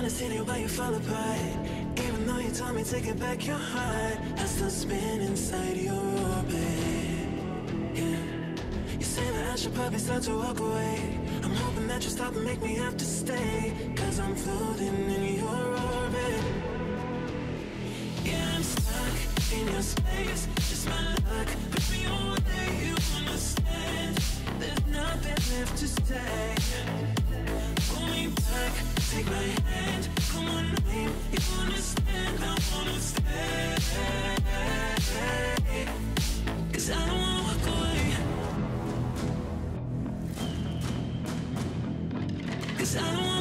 trying to see it while you fall apart. Even though you told me to get back your heart, I still spin inside your orbit. Yeah. You say that I should probably start to walk away. I'm hoping that you stop and make me have to stay, 'cause I'm floating in your orbit. Yeah, I'm stuck in your space, just my luck. Push me away, you understand. There's nothing left to say. Pull me back, take my hand. Come on, name, you understand. I wanna stay, 'cause I don't wanna walk away. 'Cause I don't